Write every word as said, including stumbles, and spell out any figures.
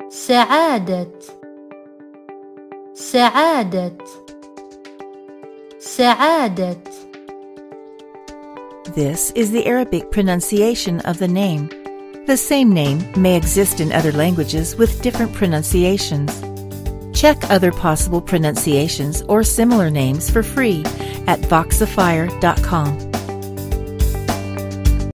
سعادت سعادت سعادت. This is the Arabic pronunciation of the name. The same name may exist in other languages with different pronunciations. Check other possible pronunciations or similar names for free at voxifier dot com.